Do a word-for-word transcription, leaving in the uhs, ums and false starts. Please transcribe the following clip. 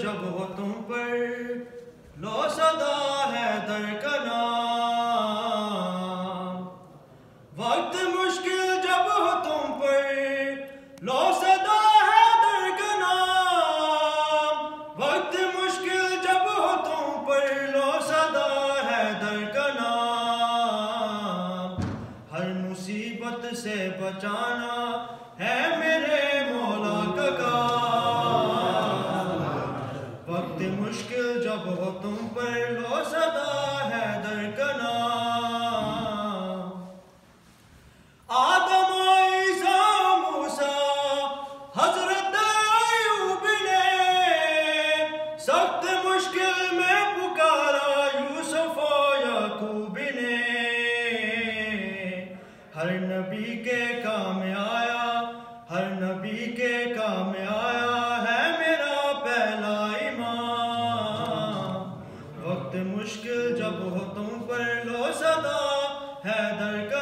जब हो तुम पर, लो सदा है दर का नाम। वक्त मुश्किल जब हो तुम पर, लो सदा है दर का नाम। वक्त मुश्किल जब हो तुम पर, लो सदा है दर का नाम। हर मुसीबत से बचाना है मेरे मौला का काम। वक्त मुश्किल जब हो तुम पर, लो सदा है दर का नाम। आदम ईसा मूसा हजरत अय्यूब ने सख्त मुश्किल में पुकारा यूसुफ याकूब ने। हर नबी के काम आया, हर नबी के काम आया है मेरा पहला ईमान। वक्त मुश्किल जब हो तुम पर, लो सदा है दर का